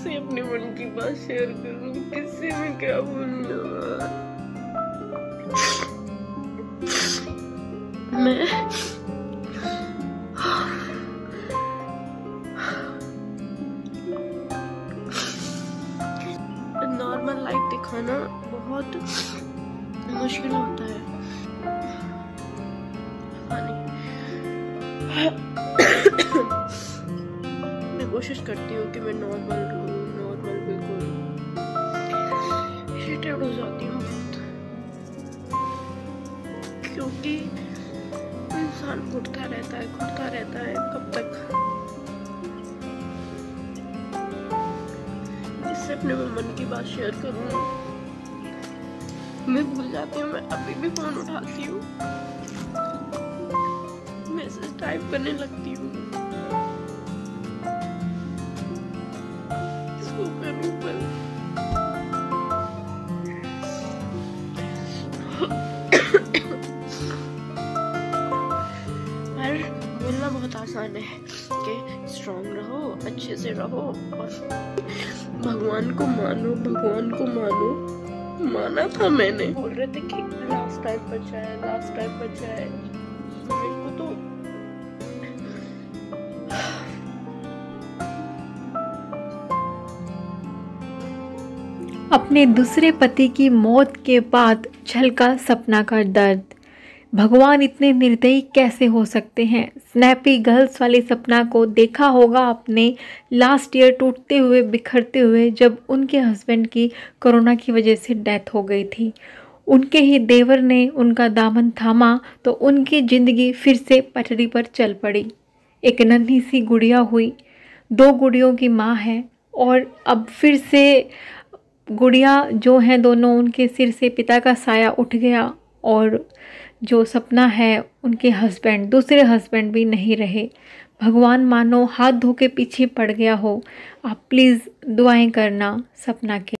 किससे अपने मन की बात शेयर करूं, किससे मैं क्या बोलूं। मैं नॉर्मल लाइफ दिखाना बहुत मुश्किल होता है। मैं कोशिश करती हूँ कि मैं नॉर्मल रहूँ, नॉर्मल बिल्कुल। इरिटेट हो जाती हूँ बहुत, क्योंकि इंसान घुटता रहता है कब तक। जिससे अपने मन की बात शेयर करूँ, मैं भूल जाती हूँ। मैं अभी भी फोन उठाती हूँ, मैसेज टाइप करने लगती हूँ। इसको करूँ पर बोलना बहुत आसान है कि स्ट्रॉन्ग रहो, अच्छे से रहो और भगवान को मानो, भगवान को मानो। माना था मैंने, बोल रहे थे कि लास्ट टाइम बचा है। मेरे को तो अपने दूसरे पति की मौत के बाद झलका सपना का दर्द। भगवान इतने निर्दयी कैसे हो सकते हैं। स्नैपी गर्ल्स वाली सपना को देखा होगा आपने लास्ट ईयर टूटते हुए बिखरते हुए, जब उनके हस्बैंड की कोरोना की वजह से डेथ हो गई थी। उनके ही देवर ने उनका दामन थामा तो उनकी ज़िंदगी फिर से पटरी पर चल पड़ी। एक नन्ही सी गुड़िया हुई, 2 गुड़ियों की माँ है और अब फिर से गुड़िया जो हैं दोनों, उनके सिर से पिता का साया उठ गया और जो सपना है उनके हस्बैंड, दूसरे हस्बैंड भी नहीं रहे। भगवान मानो हाथ धो के पीछे पड़ गया हो। आप प्लीज़ दुआएं करना सपना के।